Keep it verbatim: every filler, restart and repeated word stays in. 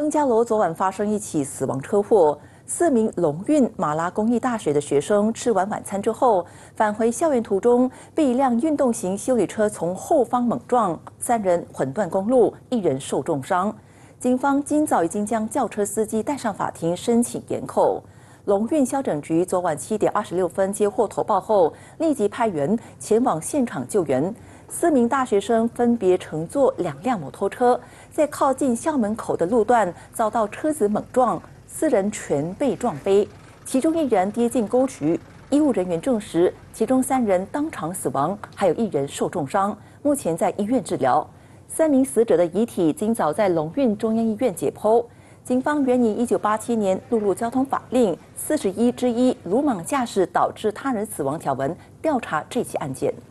孟加拉昨晚发生一起死亡车祸，四名龙运马拉工艺大学的学生吃完晚餐之后，返回校园途中被一辆运动型修理车从后方猛撞，三人魂断公路，一人受重伤。警方今早已经将轿车司机带上法庭申请延扣。龙运消整局昨晚七点二十六分接获投报后，立即派员前往现场救援。四名大学生分别乘坐两辆摩托车，在靠近校门口的路段遭到车子猛撞，四人全被撞飞，其中一人跌进沟渠。医务人员证实，其中三人当场死亡，还有一人受重伤，目前在医院治疗。三名死者的遗体今早在龙运中央医院解剖。警方援引一九八七年陆路交通法令四十一之一鲁莽驾驶导致他人死亡条文调查这起案件。